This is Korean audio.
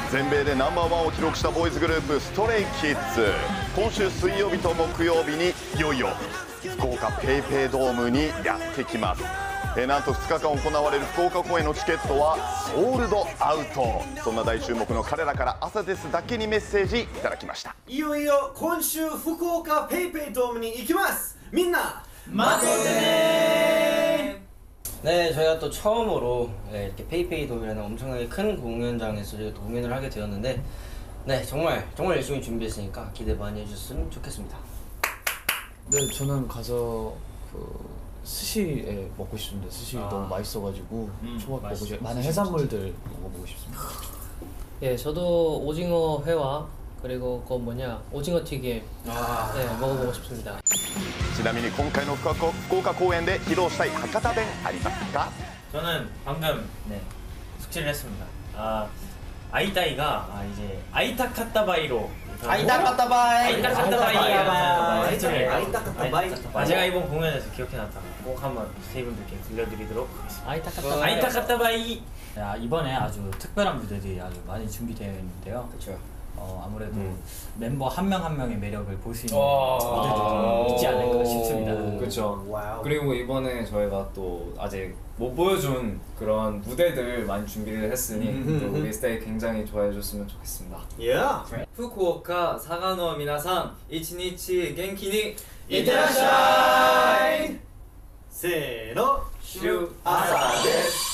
全米でナンバーワンを記録したボーイズグループストレイキッズ。今週水曜日と木曜日にいよいよ福岡ペイペイドームにやってきます。なんと2日間行われる福岡公演のチケットはソールドアウト。そんな大注目の彼らから朝ですだけにメッセージいただきました。 いよいよ今週福岡ペイペイドームに行きます。みんな待ってね。 네, 저희가 또 처음으로 이렇게 페이페이돔이라는 엄청나게 큰 공연장에서 저희가 공연을 하게 되었는데, 네, 정말 열심히 준비했으니까 기대 많이 해주셨으면 좋겠습니다. 네, 저는 가서 스시 먹고 싶습니다. 스시 너무 맛있어가지고 초밥 먹고 싶어요. 많은 해산물들 먹어보고 싶습니다. 예, 저도 오징어 회와 그리고 그거 뭐냐 오징어 튀김 네, 먹어보고 싶습니다. ちなみに今回の福岡公演で披露したい博多弁ありますか？ 저는 방금 숙지를 했습니다. 아이따이가 이제 아이타카타바이로 아이타카타바이. 제가 이번 공연에서 기억해놨다가 꼭 한번 세이분들께 들려드리도록 하겠습니다. 아이타카타바이. 이번에 아주 특별한 무대들이 아주 많이 준비되어 있는데요. 그렇죠. 아무래도 멤버 한 명 한 명의 매력을 볼 수 있는 무대도 있지 않을까 싶습니다. 그렇죠. 그리고 이번에 저희가 또 아직 못 보여준 그런 무대들 많이 준비를 했으니 또 우리 스테이 굉장히 좋아해 줬으면 좋겠습니다. 후쿠오카 사가노 미나상 이치니치 겐키니 이테라샤이. せーの。 シュ朝です。